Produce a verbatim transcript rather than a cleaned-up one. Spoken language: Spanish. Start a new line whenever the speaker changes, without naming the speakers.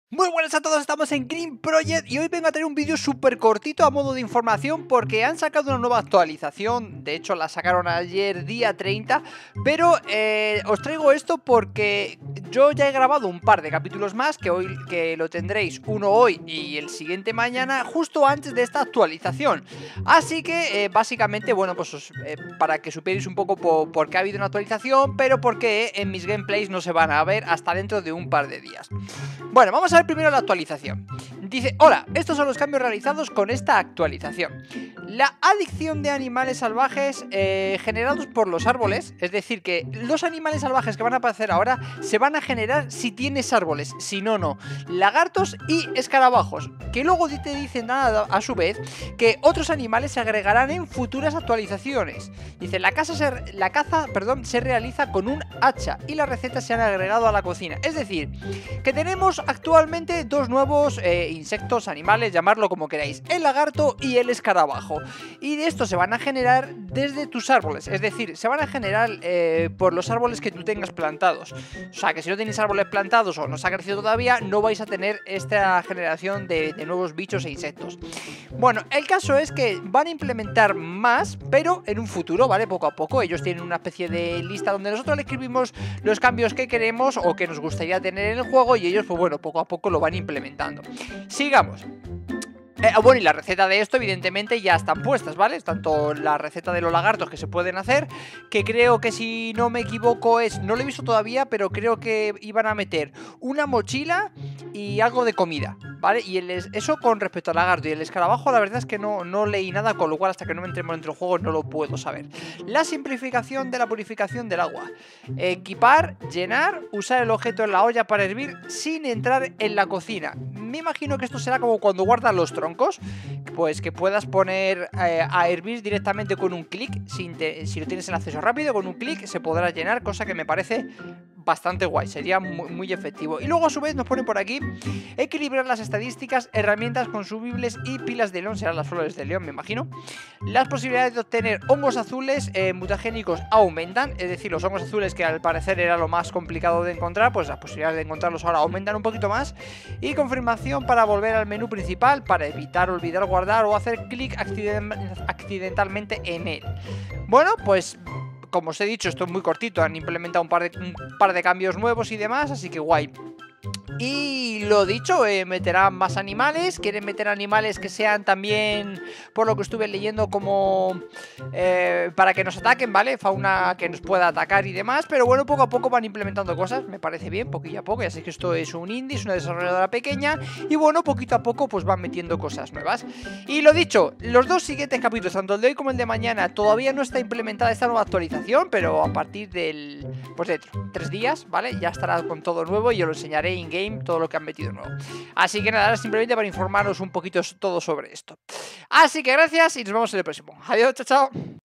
Muy buenas a todos, estamos en Green Project y hoy vengo a traer un vídeo súper cortito a modo de información porque han sacado una nueva actualización. De hecho la sacaron ayer día treinta, pero eh, os traigo esto porque yo ya he grabado un par de capítulos más, que hoy que lo tendréis uno hoy y el siguiente mañana, justo antes de esta actualización. Así que eh, básicamente, bueno, pues os, eh, para que supierais un poco por, por qué ha habido una actualización, pero porque en mis gameplays no se van a ver hasta dentro de un par de días. Bueno, vamos a ver primero la actualización. Dice, hola, estos son los cambios realizados con esta actualización. La adicción de animales salvajes eh, generados por los árboles, es decir, que los animales salvajes que van a aparecer ahora se van a generar si tienes árboles, si no, no. Lagartos y escarabajos, que luego te dicen nada a su vez que otros animales se agregarán en futuras actualizaciones. Dice, la, casa se, la caza perdón, se realiza con un hacha y las recetas se han agregado a la cocina. Es decir, que tenemos actualmente dos nuevos eh, insectos, animales, llamarlo como queráis, el lagarto y el escarabajo. Y de estos se van a generar desde tus árboles, es decir, se van a generar eh, por los árboles que tú tengas plantados. O sea, que si no tenéis árboles plantados o no se ha crecido todavía, no vais a tener esta generación de, de nuevos bichos e insectos. Bueno, el caso es que van a implementar más, pero en un futuro, ¿vale? Poco a poco. Ellos tienen una especie de lista donde nosotros le escribimos los cambios que queremos o que nos gustaría tener en el juego y ellos, pues bueno, poco a poco lo van implementando. Sigamos. Eh, bueno, y la receta de esto evidentemente ya están puestas, ¿vale? Tanto la receta de los lagartos que se pueden hacer, que creo que si no me equivoco es, no lo he visto todavía, pero creo que iban a meter una mochila y algo de comida, ¿vale? Y el, eso con respecto al lagarto. Y el escarabajo la verdad es que no, no leí nada, con lo cual hasta que no me entremos dentro del juego no lo puedo saber. La simplificación de la purificación del agua. Equipar, llenar, usar el objeto en la olla para hervir sin entrar en la cocina. Me imagino que esto será como cuando guardas los troncos, pues que puedas poner eh, a hervir directamente con un clic, si, si lo tienes en acceso rápido, con un clic se podrá llenar, cosa que me parece bastante guay, sería muy, muy efectivo. Y luego a su vez nos pone por aquí, equilibrar las estadísticas, herramientas consumibles y pilas de león, serán las flores de león me imagino. Las posibilidades de obtener hongos azules eh, mutagénicos aumentan, es decir, los hongos azules que al parecer era lo más complicado de encontrar, pues las posibilidades de encontrarlos ahora aumentan un poquito más. Y confirmación para volver al menú principal, para evitar olvidar guardar o hacer clic accident accidentalmente en él. Bueno, pues como os he dicho, esto es muy cortito, han implementado un par de, un par de cambios nuevos y demás, así que guay. Y lo dicho, eh, meterán más animales. Quieren meter animales que sean también, por lo que estuve leyendo, como eh, para que nos ataquen, ¿vale? Fauna que nos pueda atacar y demás. Pero bueno, poco a poco van implementando cosas. Me parece bien, poquillo a poco. Ya sé que esto es un indie, es una desarrolladora pequeña. Y bueno, poquito a poco pues van metiendo cosas nuevas. Y lo dicho, los dos siguientes capítulos, tanto el de hoy como el de mañana, todavía no está implementada esta nueva actualización. Pero a partir del, pues de tres días, ¿vale? Ya estará con todo nuevo y yo lo enseñaré in-game todo lo que han metido nuevo. Así que nada, simplemente para informaros un poquito todo sobre esto. Así que gracias y nos vemos en el próximo. Adiós, chao, chao.